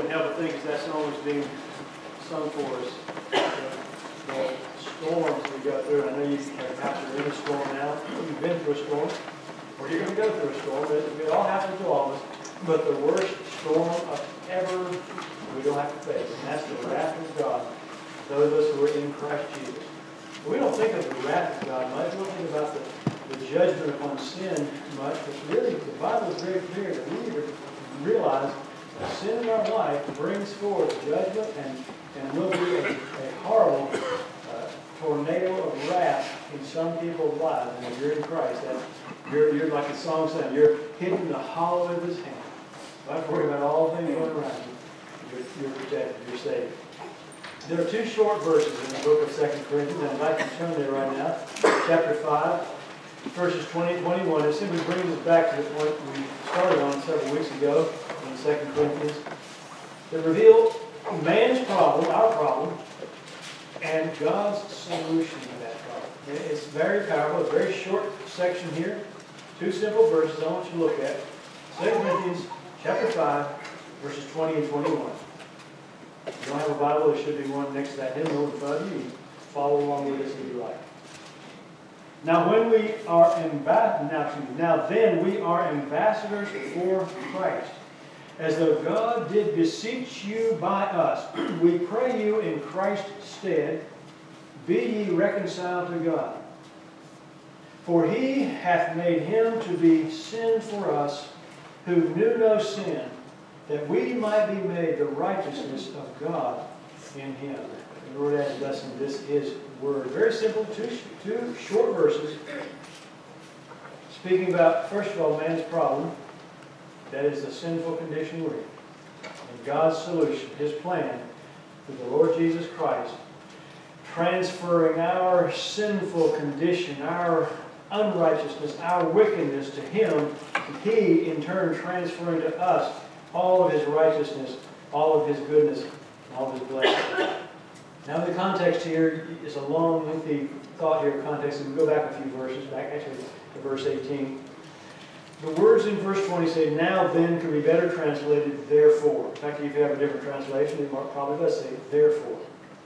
couldn't help but think as that song was being sung for us, the storms we go through. I know you have perhaps you're in a storm now. You've been through a storm, or you're going to go through a storm. It all happens to all of us. But the worst storm of ever we don't have to face, and that's the wrath of God. Those of us who are in Christ Jesus. We don't think of the wrath of God much. We don't think about the judgment upon sin much. But really, the Bible is very clear that we need to realize that sin in our life brings forth judgment and will be a horrible tornado of wrath in some people's lives. And if you're in Christ, you're like the song said, you're hidden in the hollow of His hand. Don't have to worry about all things going around you. You're protected. You're saved. There are two short verses in the book of 2 Corinthians, and I'd like to turn there right now. Chapter 5, verses 20 and 21. It simply brings us back to the point we started on several weeks ago in 2 Corinthians. That reveal man's problem, our problem, and God's solution to that problem. It's very powerful. It's a very short section here. Two simple verses I want you to look at. 2 Corinthians chapter 5, verses 20 and 21. If you don't have a Bible, there should be one next to that hymnal in front of you. You follow along with us if you like. Now then we are ambassadors for Christ, as though God did beseech you by us. We pray you in Christ's stead, be ye reconciled to God. For He hath made Him to be sin for us, who knew no sin, that we might be made the righteousness of God in Him. The Lord adds blessing. This is word. Very simple, two short verses. Speaking about, first of all, man's problem. That is the sinful condition we're in. And God's solution, His plan, through the Lord Jesus Christ, transferring our sinful condition, our unrighteousness, our wickedness to Him, and He, in turn, transferring to us all of His righteousness, all of His goodness, and all of His blessing. Now the context here is a long, lengthy thought here, context, and we go back a few verses, back actually to verse 18. The words in verse 20 say, now then, could be better translated, therefore. In fact, if you have a different translation, it probably does say, therefore.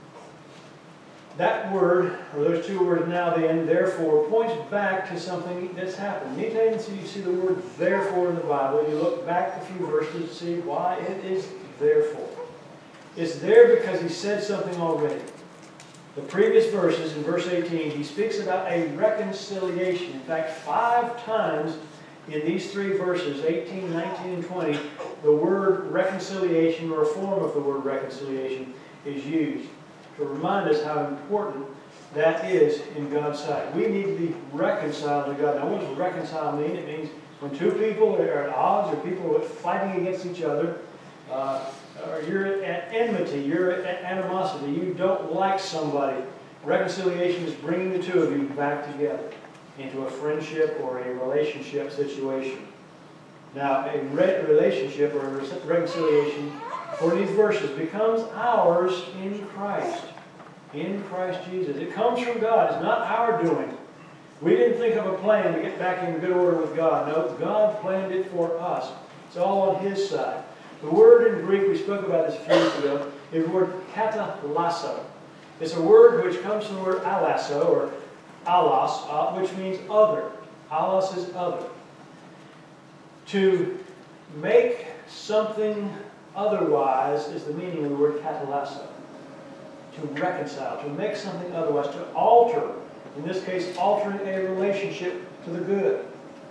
That word, or those two words, now then, therefore, points back to something that's happened. Anytime you see the word therefore in the Bible, you look back a few verses to see why it is therefore. It's there because He said something already. The previous verses, in verse 18, He speaks about a reconciliation. In fact, 5 times in these 3 verses, 18, 19, and 20, the word reconciliation, or a form of the word reconciliation, is used to remind us how important that is in God's sight. We need to be reconciled to God. Now, what does reconcile mean? It means when two people are at odds, or people are fighting against each other, or you're at enmity, you're at animosity, you don't like somebody. Reconciliation is bringing the two of you back together into a friendship or a relationship situation. Now, a relationship or a reconciliation for these verses becomes ours in Christ. In Christ Jesus. It comes from God. It's not our doing. We didn't think of a plan to get back in good order with God. No, God planned it for us. It's all on His side. The word in Greek, we spoke about this a few weeks ago, is the word katalasso. It's a word which comes from the word alasso, or allos, which means other. Allos is other. To make something otherwise is the meaning of the word katalasso. To reconcile, to make something otherwise, to alter. In this case, altering a relationship to the good.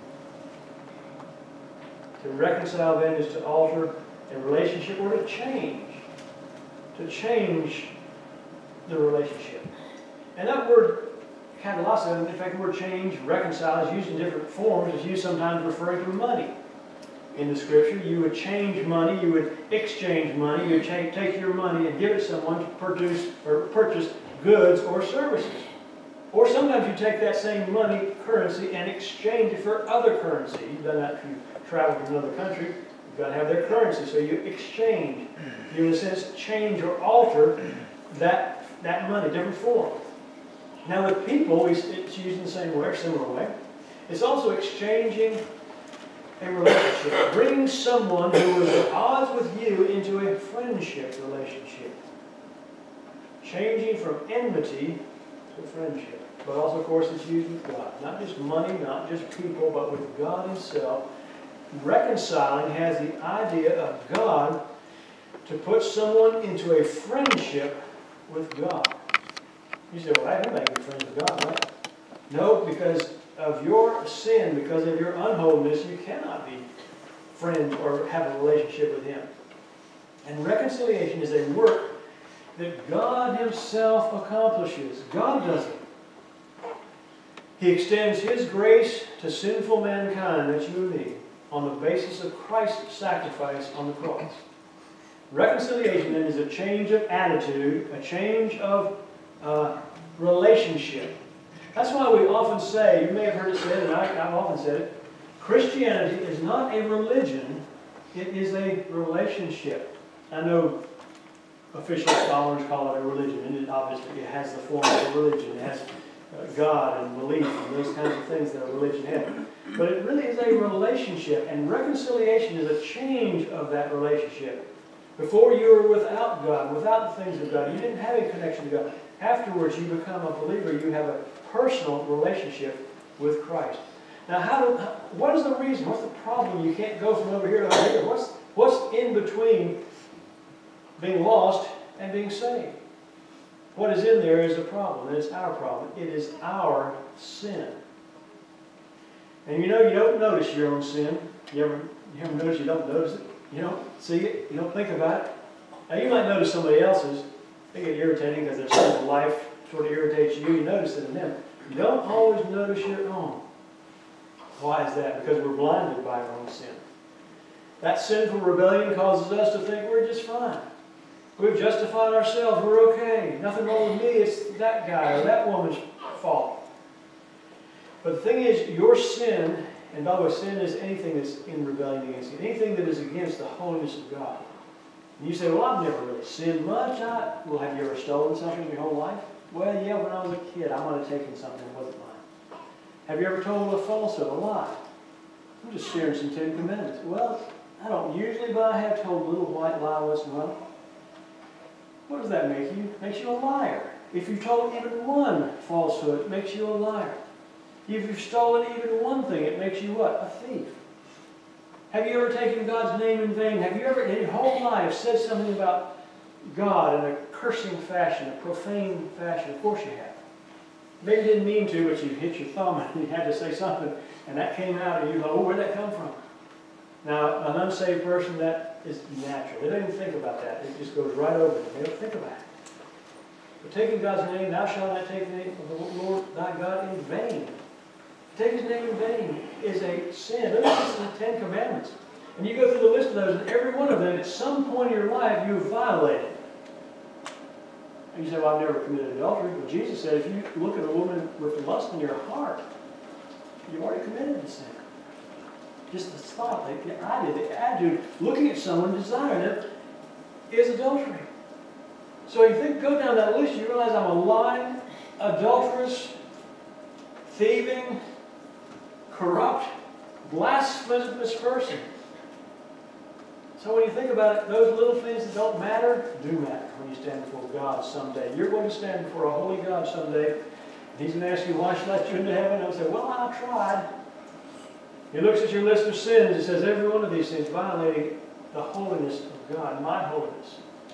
To reconcile then is to alter a relationship, or to change. To change the relationship. And that word katalasso, in fact the word change, reconcile, is used in different forms. It's used sometimes referring to money. In the Scripture, you would change money, you would exchange money, you would take your money and give it to someone to purchase goods or services. Or sometimes you take that same money, currency, and exchange it for other currency. You've done that if you travel to another country. You've got to have their currency, so you exchange. You, in a sense, change or alter that money, different form. Now with people, it's used in the same way, or similar way. It's also exchanging a relationship. friendship. Bring someone who is at odds with you into a friendship relationship. Changing from enmity to friendship. But also, of course, it's used with God. Not just money, not just people, but with God Himself. Reconciling has the idea of God to put someone into a friendship with God. You say, well, that can make me friends with God, right? No, because of your sin, because of your unholiness, you cannot be friends or have a relationship with Him. And reconciliation is a work that God Himself accomplishes. God does it. He extends His grace to sinful mankind, that's you and me, on the basis of Christ's sacrifice on the cross. Reconciliation then is a change of attitude, a change of relationship. That's why we often say, you may have heard it said, and I've often said it, Christianity is not a religion, it is a relationship. I know official scholars call it a religion, and it obviously it has the form of a religion. It has God and belief and those kinds of things that a religion has. But it really is a relationship, and reconciliation is a change of that relationship. Before you were without God, without the things of God, you didn't have a connection to God. Afterwards, you become a believer. You have a personal relationship with Christ. Now, what is the reason? What's the problem? You can't go from over here to over here. What's in between being lost and being saved? What is in there is a problem, and it's our problem. It is our sin. And you know you don't notice your own sin. You ever notice you don't notice it? You don't see it. You don't think about it. Now, you might notice somebody else's. They get irritating because their sin of life sort of irritates you. You notice it in them. You don't always notice your own. Why is that? Because we're blinded by our own sin. That sinful rebellion causes us to think we're just fine. We've justified ourselves. We're okay. Nothing wrong with me. It's that guy or that woman's fault. But the thing is, your sin, and by the way, sin is anything that's in rebellion against you, anything that is against the holiness of God. And you say, well, I've never really sinned much. Well, have you ever stolen something your whole life? Well, yeah, when I was a kid, I might have taken something that wasn't mine. Have you ever told a falsehood, a lie? I'm just sharing some Ten Commandments. Well, I don't usually, but I have told a little white lie once in a while. What does that make you? It makes you a liar. If you've told even one falsehood, it makes you a liar. If you've stolen even one thing, it makes you what? A thief. Have you ever taken God's name in vain? Have you ever in your whole life said something about God in a cursing fashion, a profane fashion? Of course you have. Maybe you didn't mean to, but you hit your thumb and you had to say something, and that came out, and you go, oh, where'd that come from? Now, an unsaved person, that is natural. They don't even think about that. It just goes right over them. They don't think about it. But taking God's name, thou shalt not take the name of the Lord thy God in vain. To take His name in vain is a sin. Those are the Ten Commandments. And you go through the list of those, and every one of them, at some point in your life, you've violated. And you say, well, I've never committed adultery. But Jesus said, if you look at a woman with lust in your heart, you've already committed the sin. Just the thought, the idea, the attitude, looking at someone, desiring it, is adultery. So you go down that list, you realize I'm a lying, adulterous, thieving, corrupt, blasphemous person. So when you think about it, those little things that don't matter, do matter when you stand before God someday. You're going to stand before a holy God someday, and He's going to ask you, why should I let you into heaven? And I'll say, well, I tried. He looks at your list of sins and says, every one of these sins violating the holiness of God, my holiness.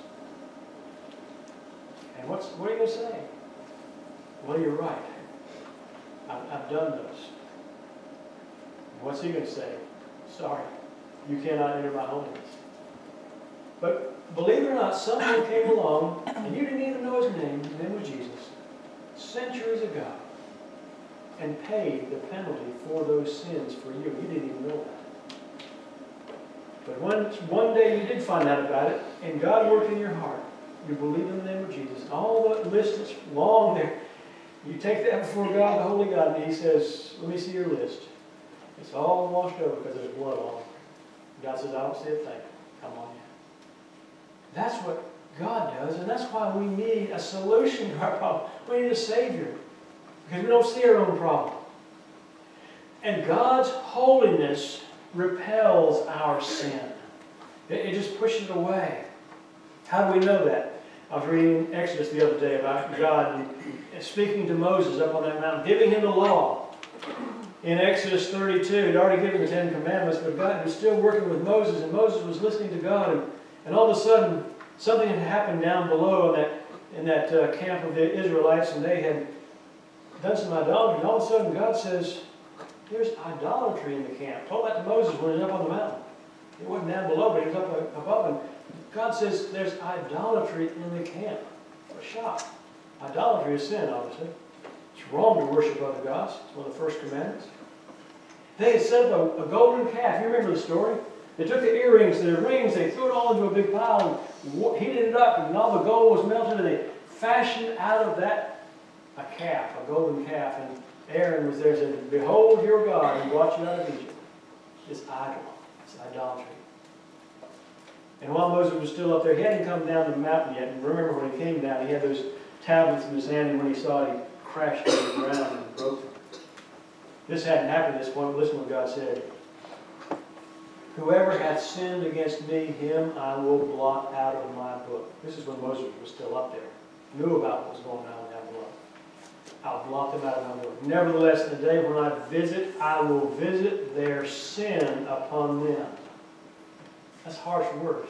And what are you going to say? Well, you're right. I've done those. And what's He going to say? Sorry, you cannot enter my holiness. But believe it or not, someone came along, and you didn't even know His name. His name was Jesus. Centuries ago. And paid the penalty for those sins for you. You didn't even know that. But one day you did find out about it, and God worked in your heart. You believe in the name of Jesus. And all the list that's long there, you take that before God, the Holy God, and He says, let me see your list. It's all washed over because there's blood on it. God says, I don't see a thing. Come on in. That's what God does, and that's why we need a solution to our problem. We need a Savior. Because we don't see our own problem. And God's holiness repels our sin. It just pushes it away. How do we know that? I was reading Exodus the other day about God speaking to Moses up on that mountain, giving him the law. In Exodus 32, he'd already given the Ten Commandments, but God was still working with Moses, and Moses was listening to God, and all of a sudden, something had happened down below in that camp of the Israelites, and they had done some idolatry, and all of a sudden God says, there's idolatry in the camp. Told that to Moses when he was up on the mountain. He wasn't down below, but he was up above, and God says there's idolatry in the camp. What a shock. Idolatry is sin, obviously. It's wrong to worship other gods. It's one of the first commandments. They had set up a golden calf. You remember the story? They took the earrings, the rings, they threw it all into a big pile and heated it up, and all the gold was melted, and they fashioned out of that a calf, a golden calf. And Aaron was there and said, behold your God who brought you out of Egypt. This idol. It's idolatry. And while Moses was still up there, he hadn't come down the mountain yet. And remember when he came down, he had those tablets in his hand, and when he saw it, he crashed to the ground and broke them. This hadn't happened at this point, but listen to what God said. Whoever hath sinned against me, him I will blot out of my book. This is when Moses was still up there. Knew about what was going on down below. I'll blot them out of my book. Nevertheless, in the day when I visit, I will visit their sin upon them. That's harsh words.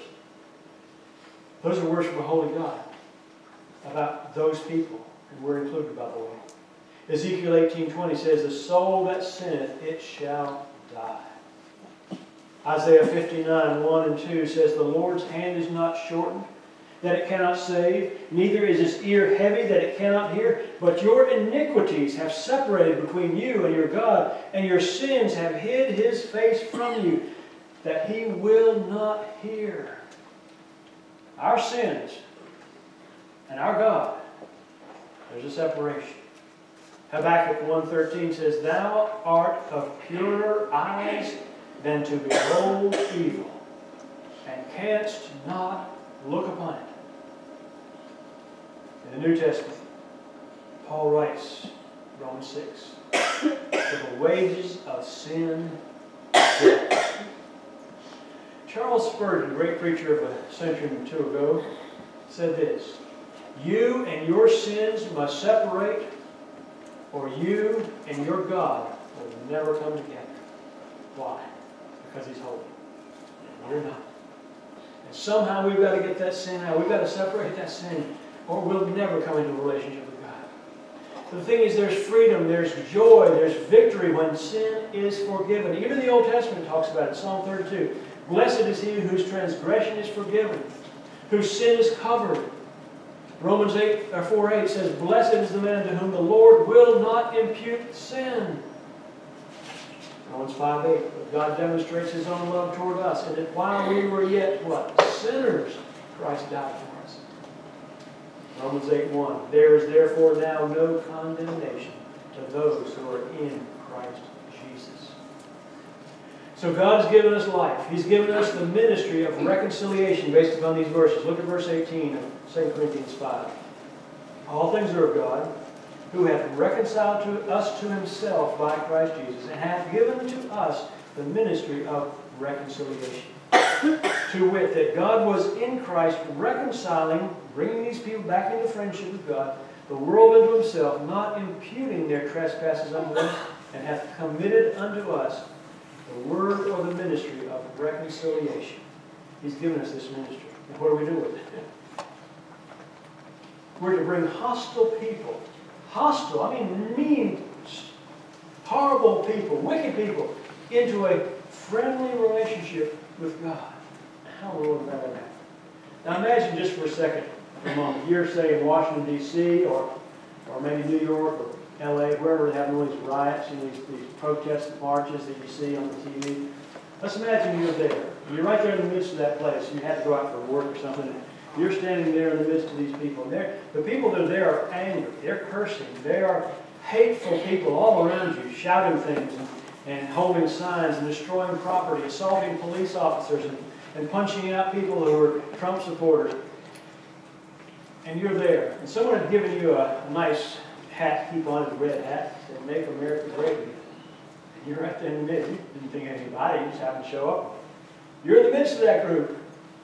Those are words from a holy God about those people. And we're included, by the way. Ezekiel 18:20 says, the soul that sinneth, it shall die. Isaiah 59:1 and 2 says, the Lord's hand is not shortened, that it cannot save, neither is his ear heavy, that it cannot hear. But your iniquities have separated between you and your God, and your sins have hid his face from you, that he will not hear. Our sins and our God, there's a separation. Habakkuk 1:13 says, thou art of purer eyes than to behold evil, and canst not look upon it. In the New Testament, Paul writes, Romans 6, for the wages of sin is death. Charles Spurgeon, great preacher of a century or two ago, said this, you and your sins must separate, or you and your God will never come together. Why? Because he's holy. And we're not. And somehow we've got to get that sin out. We've got to separate that sin, or we'll never come into a relationship with God. The thing is, there's freedom, there's joy, there's victory when sin is forgiven. Even the Old Testament talks about it. Psalm 32. Blessed is he whose transgression is forgiven, whose sin is covered. Romans 4:8 says, blessed is the man to whom the Lord will not impute sin. Romans 5:8, but God demonstrates his own love toward us, and that while we were yet, what? Sinners, Christ died for us. Romans 8:1, there is therefore now no condemnation to those who are in Christ Jesus. So God has given us life. He's given us the ministry of reconciliation based upon these verses. Look at verse 18 of 2 Corinthians 5. All things are of God, who hath reconciled to us to himself by Christ Jesus, and hath given to us the ministry of reconciliation. To wit, that God was in Christ reconciling, bringing these people back into friendship with God, the world unto himself, not imputing their trespasses unto them, and hath committed unto us the word or the ministry of reconciliation. He's given us this ministry. And what do we do with it? We're to bring hostile people, mean, horrible people, wicked people, into a friendly relationship with God. How in the world did that happen? Now imagine just for a second, for a moment, you're say in Washington, D.C., or maybe New York, or L.A., wherever they have all these riots and these protests and marches that you see on the TV. Let's imagine you're there. You're right there in the midst of that place. You had to go out for work or something. You're standing there in the midst of these people. And the people that are there are angry. They're cursing. They are hateful people all around you, shouting things and holding signs and destroying property, assaulting police officers and punching out people who are Trump supporters. And you're there. And someone had given you a nice hat to keep on, a red hat, that said, Make America Great Again. You're right there in the midst. You didn't think anybody, you just happened to show up. You're in the midst of that group.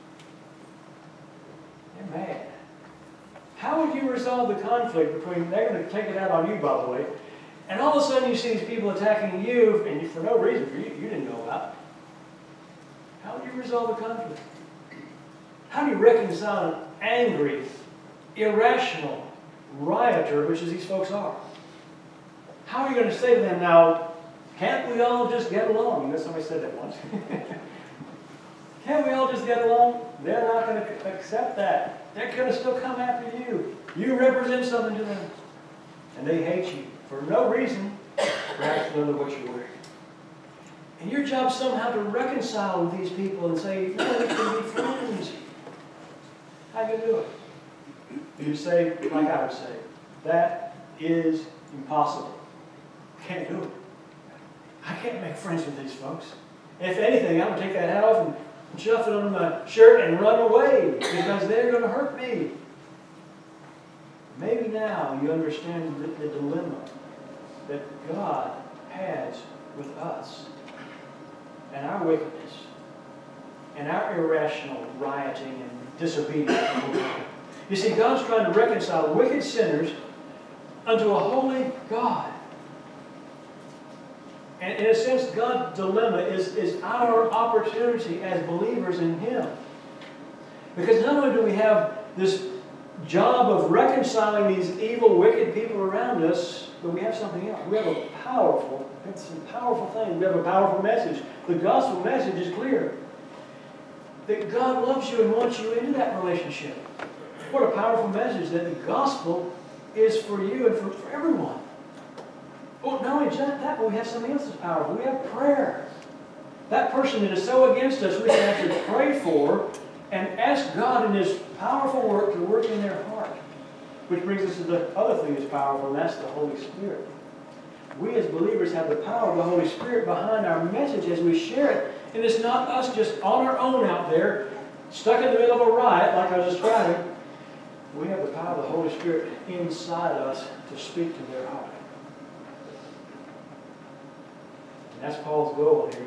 They're mad. How would you resolve the conflict between, they're going to take it out on you, by the way, and all of a sudden you see these people attacking you, and for no reason for you didn't know about. How would you resolve the conflict? How do you reconcile an angry, irrational rioter, which is these folks are? How are you going to say to them, now, can't we all just get along? You know, somebody said that once. Can't we all just get along? They're not going to accept that. They're going to still come after you. You represent something to them. And they hate you for no reason, perhaps none of what you're wearing. And your job somehow to reconcile with these people and say, no, we can be friends. How do you do it? You say, like I would say, that is impossible. Can't do it. I can't make friends with these folks. If anything, I'm going to take that hat off and shove it on my shirt and run away because they're going to hurt me. Maybe now you understand the dilemma that God has with us and our wickedness and our irrational rioting and disobedience. You see, God's trying to reconcile wicked sinners unto a holy God. And in a sense, God's dilemma is our opportunity as believers in Him. Because not only do we have this job of reconciling these evil, wicked people around us, but we have something else. We have a powerful, it's a powerful thing. We have a powerful message. The gospel message is clear. That God loves you and wants you into that relationship. What a powerful message that the gospel is for you and for everyone. Oh, not only that, but we have something else that's powerful. We have prayer. That person that is so against us, we can actually pray for and ask God in His powerful work to work in their heart. Which brings us to the other thing that's powerful, and that's the Holy Spirit. We as believers have the power of the Holy Spirit behind our message as we share it. And it's not us just on our own out there, stuck in the middle of a riot like I was describing. We have the power of the Holy Spirit inside us to speak to their heart. And that's Paul's goal here.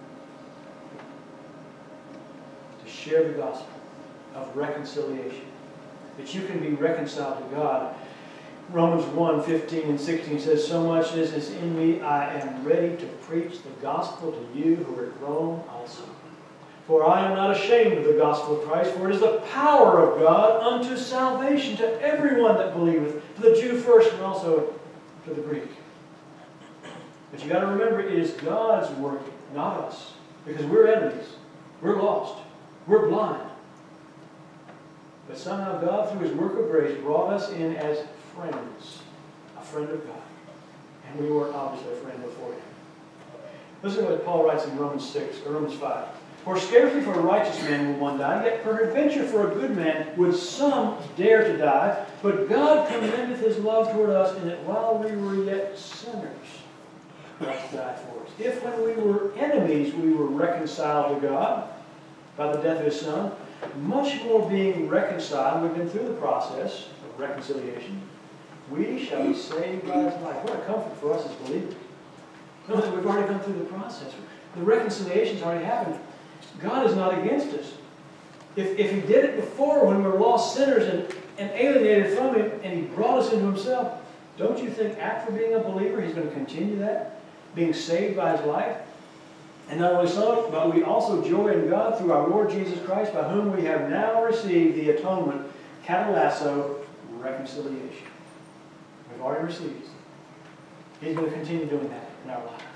To share the gospel of reconciliation. That you can be reconciled to God. Romans 1:15 and 16 says, so much as is in me, I am ready to preach the gospel to you who are at Rome also. For I am not ashamed of the gospel of Christ, for it is the power of God unto salvation to everyone that believeth, to the Jew first and also to the Greek. But you got to remember, it is God's working, not us. Because we're enemies. We're lost. We're blind. But somehow God, through His work of grace, brought us in as friends. A friend of God. And we were obviously a friend before Him. Listen to what Paul writes in Romans 5. For scarcely for a righteous man will one die, yet peradventure for a good man would some dare to die. But God commendeth His love toward us, in that while we were yet sinners, Christ died for us. If when we were enemies we were reconciled to God by the death of His Son, much more being reconciled, we've been through the process of reconciliation, we shall be saved by His life. What a comfort for us as believers. Know that we've already gone through the process. The reconciliation's already happened. God is not against us. If He did it before when we were lost sinners and alienated from Him, and He brought us into Himself, don't you think after being a believer He's going to continue that? Being saved by His life? And not only so, but we also joy in God through our Lord Jesus Christ, by whom we have now received the atonement, katalasso, reconciliation. We've already received it. He's going to continue doing that in our lives.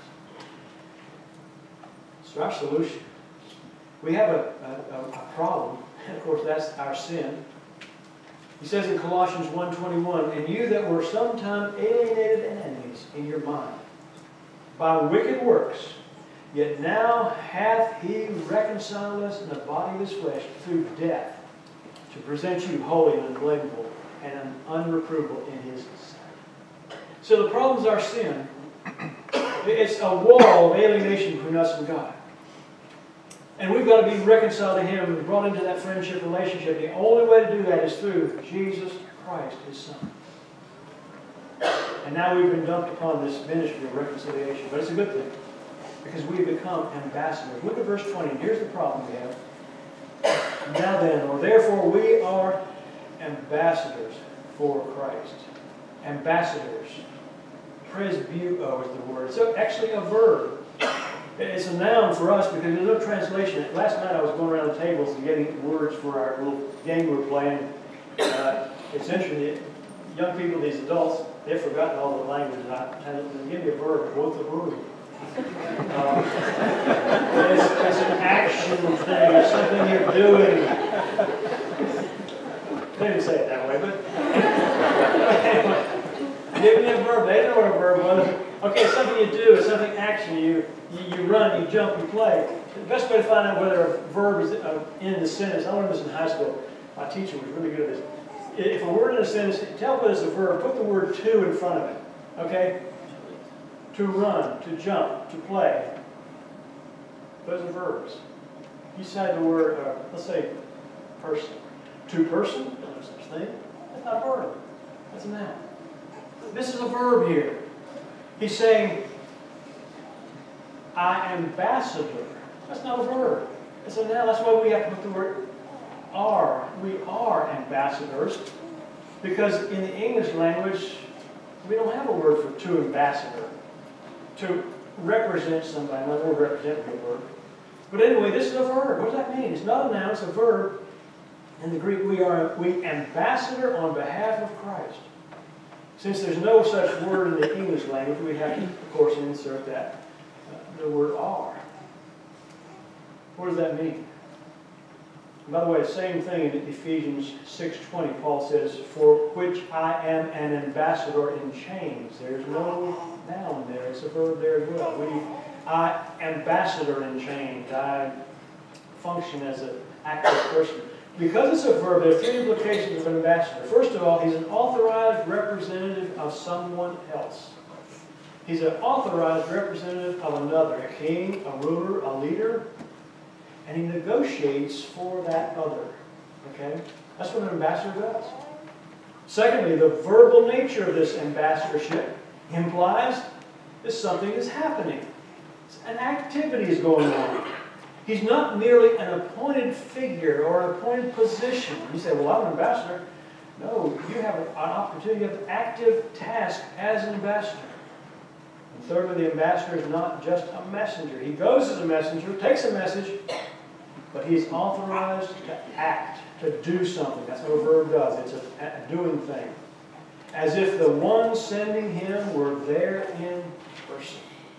So our solution. We have a problem. Of course, that's our sin. He says in Colossians 1:21, and you that were sometime alienated and enemies in your mind, by wicked works, yet now hath He reconciled us in the body of His flesh through death, to present you holy and unblameable and unreprovable in His sight. So the problem is our sin. It's a wall of alienation between us and God. And we've got to be reconciled to Him and brought into that friendship relationship. The only way to do that is through Jesus Christ, His Son. And now we've been dumped upon this ministry of reconciliation. But it's a good thing. because we become ambassadors. Look at verse 20. Here's the problem we have. Now then, or therefore we are ambassadors for Christ. Ambassadors. Presbuo is the word. It's actually a verb. It's a noun for us because there's no translation. Last night I was going around the tables and getting words for our little game we're playing. It's interesting. Young people, these adults, they've forgotten all the languages. They give me a verb. What's a verb? It's an action thing. It's something you're doing. They didn't say it that way, but give me a verb. They know what a verb was. Okay, it's something you do. It's something action. You run, you jump, you play. The best way to find out whether a verb is in the sentence, I learned this in high school. My teacher was really good at this. If a word in a sentence, tell whether it's a verb, put the word to in front of it. Okay? To run, to jump, to play. Those are verbs. You say the word, let's say person. To person, no such thing. That's not a verb. That's a noun. This is a verb here. He's saying, I ambassador. That's not a verb. It's a noun. That's why we have to put the word are. We are ambassadors because in the English language, we don't have a word for to ambassador. To represent somebody. Not the word represent is a word. But anyway, this is a verb. What does that mean? It's not a noun, it's a verb. In the Greek, we ambassador on behalf of Christ. Since there's no such word in the English language, we have to, of course, insert that, the word are. What does that mean? And by the way, the same thing in Ephesians 6:20, Paul says, for which I am an ambassador in chains. There's no noun there. It's a verb there as well. I ambassador in chains. I function as an active person. Because it's a verb, there are three implications of an ambassador. First of all, he's an authorized representative of someone else. He's an authorized representative of another, a king, a ruler, a leader, and he negotiates for that other. Okay? That's what an ambassador does. Secondly, the verbal nature of this ambassadorship implies that something is happening. An activity is going on. He's not merely an appointed figure or an appointed position. You say, well, I'm an ambassador. No, you have an opportunity of active task as an ambassador. And thirdly, the ambassador is not just a messenger. He goes as a messenger, takes a message, but he's authorized to act, to do something. That's what a verb does. It's a doing thing. As if the one sending him were there in person.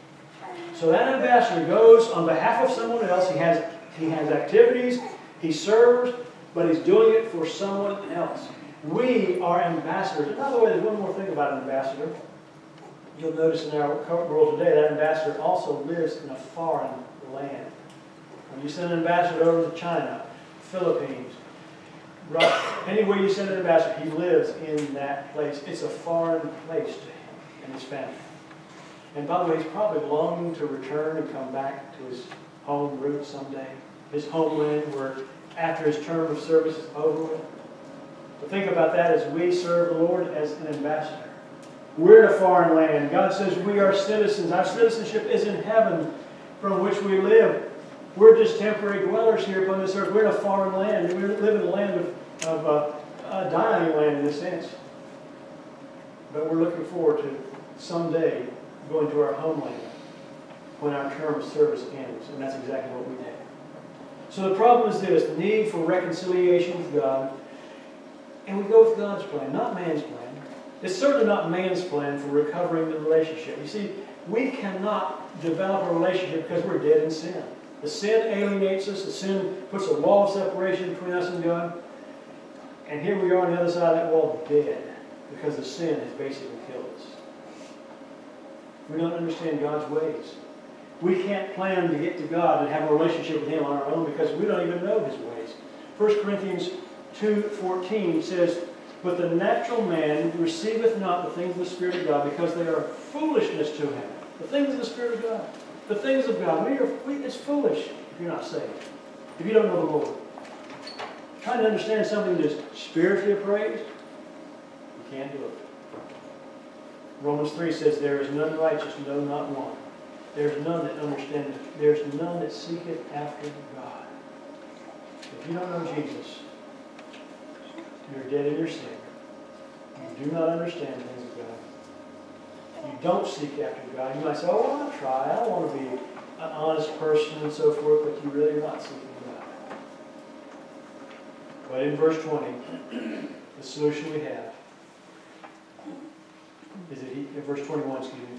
So that ambassador goes on behalf of someone else. He has activities, he serves, but he's doing it for someone else. We are ambassadors. And by the way, there's one more thing about an ambassador. You'll notice in our world today, that ambassador also lives in a foreign land. When you send an ambassador over to China, Philippines, Russia, anywhere you send an ambassador, he lives in that place. It's a foreign place to him and his family. And by the way, he's probably longing to return and come back to his home roots someday. His homeland where after his term of service is over with. But think about that as we serve the Lord as an ambassador. We're in a foreign land. God says we are citizens. Our citizenship is in heaven from which we live. We're just temporary dwellers here upon this earth. We're in a foreign land. We live in a land of a dying land in a sense. But we're looking forward to someday going to our homeland when our term of service ends. And that's exactly what we did. So the problem is this, the need for reconciliation with God. And we go with God's plan, not man's plan. It's certainly not man's plan for recovering the relationship. You see, we cannot develop a relationship because we're dead in sin. The sin alienates us. The sin puts a wall of separation between us and God. And here we are on the other side of that wall, dead, because the sin has basically killed us. We don't understand God's ways. We can't plan to get to God and have a relationship with Him on our own because we don't even know His ways. 1 Corinthians 2:14 says, but the natural man receiveth not the things of the Spirit of God because they are foolishness to him. The things of the Spirit of God. The things of God. It's foolish if you're not saved. If you don't know the Lord. Trying to understand something that is spiritually appraised, you can't do it. Romans 3 says, there is none righteous, no, not one. There's none that understandeth. There's none that seeketh after God. If you don't know Jesus, you're dead in your sin. You do not understand things of God. You don't seek after God. You might say, oh, I'll try. I want to be an honest person and so forth, but you really are not seeking God. But in verse 20, the solution we have is that in verse 21, excuse me,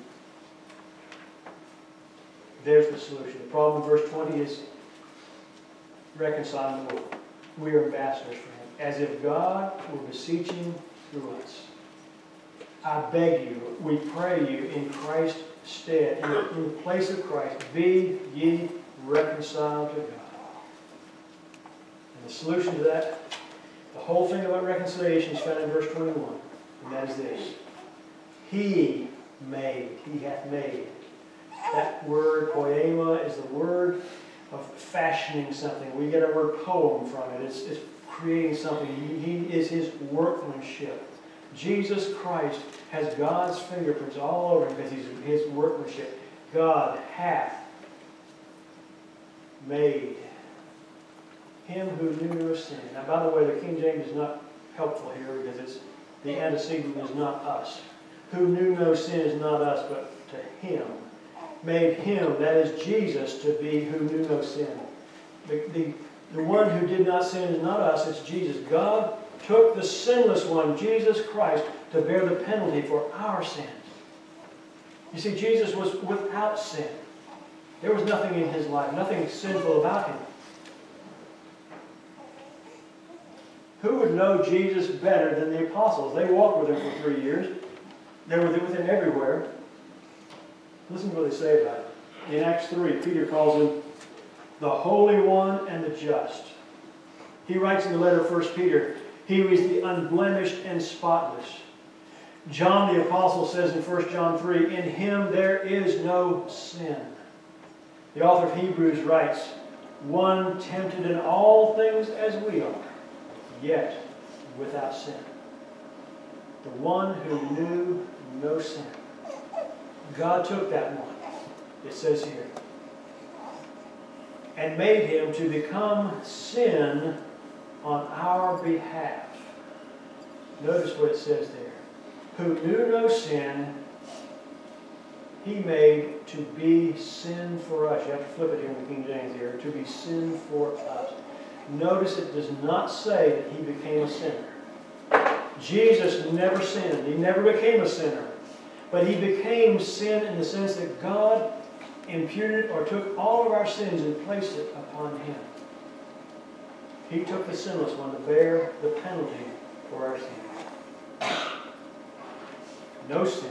there's the solution. The problem in verse 20 is reconciling the world. We are ambassadors for Him, as if God were beseeching through us. I beg you, we pray you in Christ's stead, in the place of Christ, be ye reconciled to God. And the solution to that, the whole thing about reconciliation is found in verse 21, and that is this. He hath made. That word, poema, is the word of fashioning something. We get our word poem from it. It's creating something. He is His workmanship. Jesus Christ has God's fingerprints all over Him because He's His workmanship. God hath made Him who knew no sin. Now, by the way, the King James is not helpful here because the antecedent is not us. Who knew no sin is not us, but to Him. Made Him, that is Jesus, to be who knew no sin. The one who did not sin is not us, it's Jesus. God took the sinless one, Jesus Christ, to bear the penalty for our sins. You see, Jesus was without sin. There was nothing in His life, nothing sinful about Him. Who would know Jesus better than the apostles? They walked with Him for 3 years. They were with Him everywhere. Listen to what they say about it. In Acts 3, Peter calls Him the Holy One and the Just. He writes in the letter of 1 Peter, He was the unblemished and spotless. John the Apostle says in 1 John 3, in Him there is no sin. The author of Hebrews writes, one tempted in all things as we are, yet without sin. The one who knew no sin. God took that one, it says here, and made Him to become sin on our behalf. Notice what it says there. Who knew no sin, He made to be sin for us. You have to flip it here in the King James here. To be sin for us. Notice it does not say that He became a sinner. Jesus never sinned. He never became a sinner. But He became sin in the sense that God imputed or took all of our sins and placed it upon Him. He took the sinless one to bear the penalty for our sin. No sin.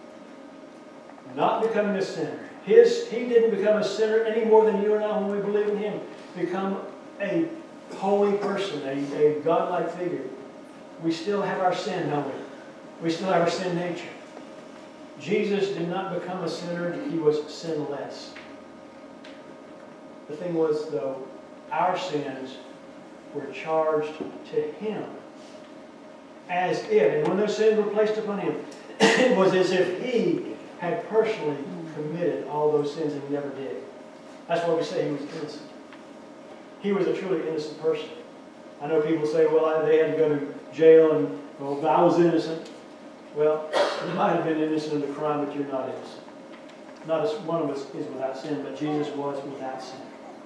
Not becoming a sinner. He didn't become a sinner any more than you and I when we believe in Him. Become a holy person, a godlike figure. We still have our sin, don't we? We still have our sin nature. Jesus did not become a sinner. He was sinless. The thing was, though, our sins were charged to Him. As if, and when those sins were placed upon Him, it was as if He had personally committed all those sins and He never did. That's why we say He was innocent. He was a truly innocent person. I know people say, well, they had to go to jail and, well, I was innocent. Well, you might have been innocent of the crime, but you're not innocent. Not as one of us is without sin, but Jesus was without sin.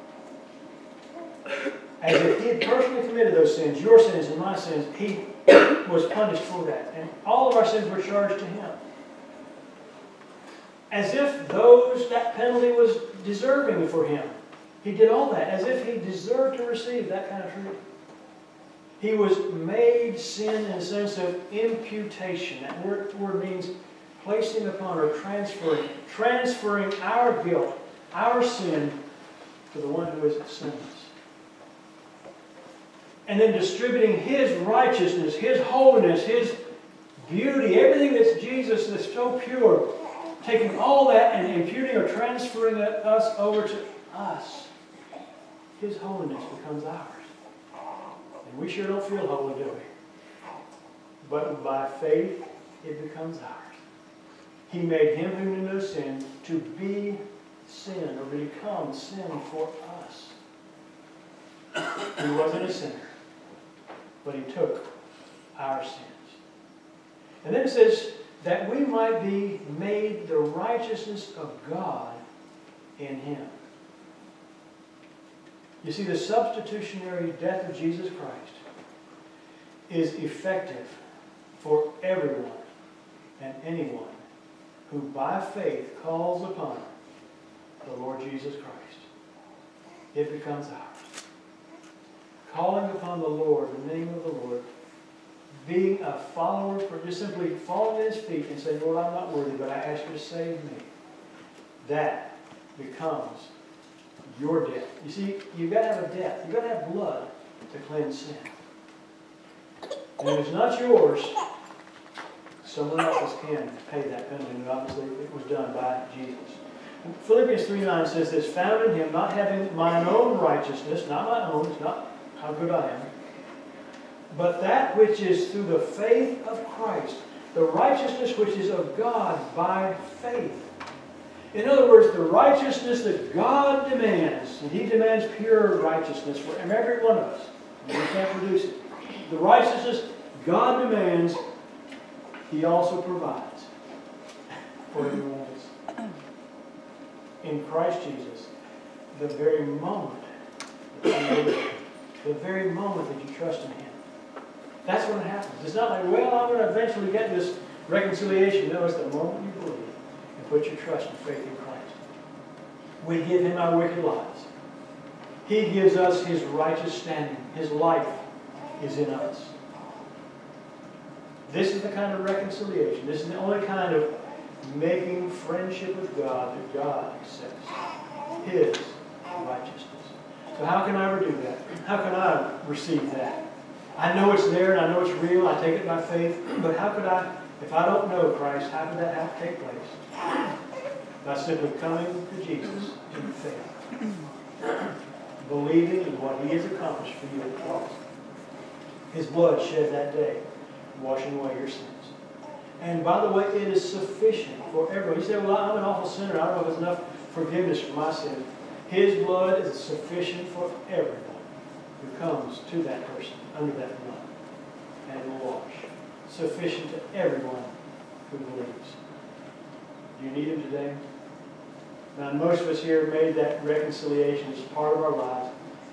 As if He had personally committed those sins, your sins and my sins, He was punished for that. And all of our sins were charged to Him. As if that penalty was deserving for Him. He did all that, as if He deserved to receive that kind of treatment. He was made sin in the sense of imputation. That word means placing upon or transferring our guilt, our sin, to the one who is sinless. And then distributing His righteousness, His holiness, His beauty, everything that's Jesus, that's so pure, taking all that and imputing or transferring us over to us. His holiness becomes ours. And we sure don't feel holy, do we? But by faith, it becomes ours. He made Him who knew no sin to be sin or become sin for us. He wasn't a sinner, but he took our sins. And then it says that we might be made the righteousness of God in him. You see, the substitutionary death of Jesus Christ is effective for everyone and anyone who by faith calls upon the Lord Jesus Christ. It becomes ours. Calling upon the Lord, the name of the Lord, being a follower, for just simply falling at his feet and saying, Lord, I'm not worthy, but I ask you to save me. That becomes your debt. You see, you've got to have a debt. You've got to have blood to cleanse sin. And if it's not yours, someone else can pay that penalty. And obviously it was done by Jesus. Philippians 3:9 says this, found in him, not having mine own righteousness, not my own, it's not how good I am, but that which is through the faith of Christ, the righteousness which is of God by faith. In other words, the righteousness that God demands, and he demands pure righteousness for every one of us. We can't produce it. The righteousness God demands, he also provides for everyone else. In Christ Jesus, the very moment that you believe, the very moment that you trust in him, that's when it happens. It's not like, well, I'm going to eventually get this reconciliation. No, it's the moment you believe and put your trust and faith in Christ. We give him our wicked lives. He gives us his righteous standing. His life is in us. This is the kind of reconciliation. This is the only kind of making friendship with God that God accepts. His righteousness. So how can I ever do that? How can I receive that? I know it's there and I know it's real. I take it by faith. But how could I, if I don't know Christ, how could that have to take place? By simply coming to Jesus in faith. Believing in what he has accomplished for you at the cross. His blood shed that day, washing away your sins. And by the way, it is sufficient for everyone. You say, well, I'm an awful sinner. I don't know if there's enough forgiveness for my sins. His blood is sufficient for everyone who comes to that person under that blood. And it will wash. Sufficient to everyone who believes. Do you need him today? Now, most of us here made that reconciliation as part of our lives.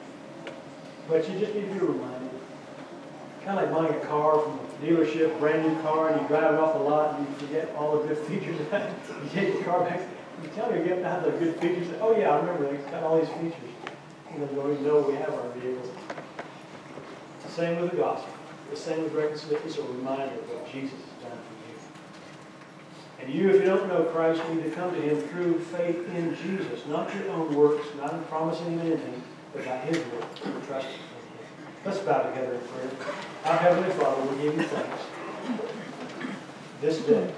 But you just need to be reminded. Kind of like buying a car from a dealership, brand new car, and you drive it off the lot and you forget all the good features of it. You take the car back, you tell me again how the good features. Oh yeah, I remember it's got all these features. You don't even know we have our vehicles. It's the same with the gospel. The same with reconciliation. It's a reminder of what Jesus has done for you. And you, if you don't know Christ, need to come to him through faith in Jesus. Not your own works, not in promising him anything, but by his work. Trust him. Let's bow together in prayer. Our Heavenly Father, we give you thanks. This day,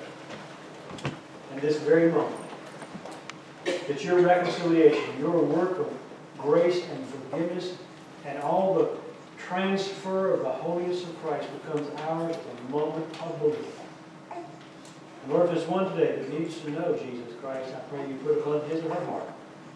and this very moment, that your reconciliation, your work of grace and forgiveness, and all the transfer of the holiness of Christ becomes ours at the moment of belief. Lord, if there's one today that needs to know Jesus Christ, I pray you put upon his or her heart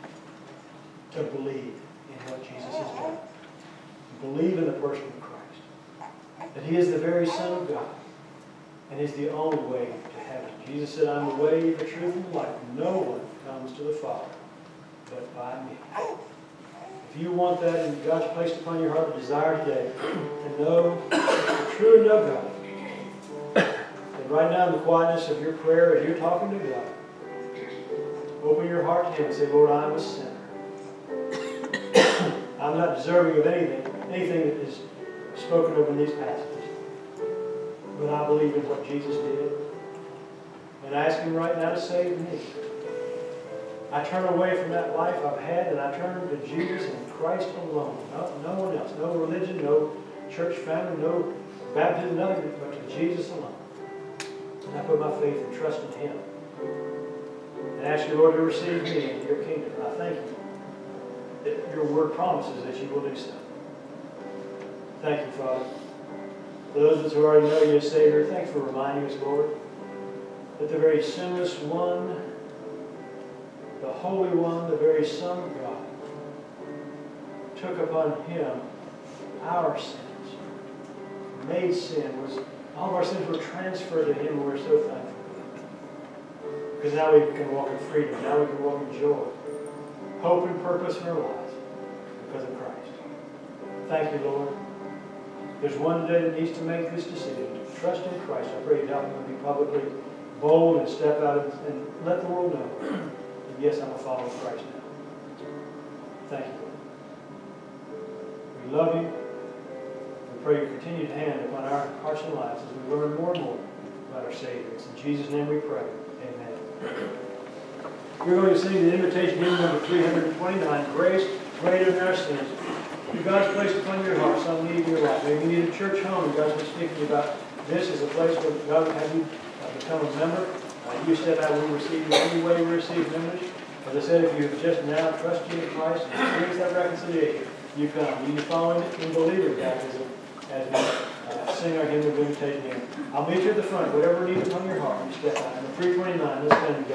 to believe in what Jesus has done. Believe in the person of Christ. That he is the very Son of God. And is the only way to heaven. Jesus said, I'm the way, the truth, and the life. No one comes to the Father but by me. If you want that and God's placed upon your heart the desire today to know the true and know God, then right now in the quietness of your prayer as you're talking to God, open your heart to him and say, Lord, I'm a sinner. I'm not deserving of anything that is spoken of in these passages. But I believe in what Jesus did. And I ask him right now to save me. I turn away from that life I've had and I turn to Jesus and Christ alone. No one else. No religion, no church family, no baptism, nothing but to Jesus alone. And I put my faith and trust in him. And ask you, Lord, to receive me into your kingdom. And I thank you that your word promises that you will do so. Thank you, Father. For those of us who already know you as Savior, thanks for reminding us, Lord, that the very sinless one, the Holy One, the very Son of God, took upon him our sins, made sin, all of our sins were transferred to him, and we're so thankful. Because now we can walk in freedom, now we can walk in joy, hope and purpose in our lives because of Christ. Thank you, Lord. There's one today that needs to make this decision, to trust in Christ. I pray you help them to be publicly bold and step out and let the world know that yes, I'm a follower of Christ now. Thank you, Lord. We love you. We pray your continued hand upon our hearts and lives as we learn more and more about our Savior. It's in Jesus' name we pray. Amen. We're going to sing the invitation hymn number 329, Grace Greater Than Our Sins. If God's placed upon your heart some need in your life, maybe you need a church home, and God's been speaking about this as a place where God would have you become a member. You said I will receive you any way we receive members. As I said, if you have just now trusted in Christ and experienced that reconciliation, you come. You follow in believer baptism as we sing our hymn of invitation. I'll meet you at the front. Whatever needs upon your heart, you step out. And the 329, let's stand.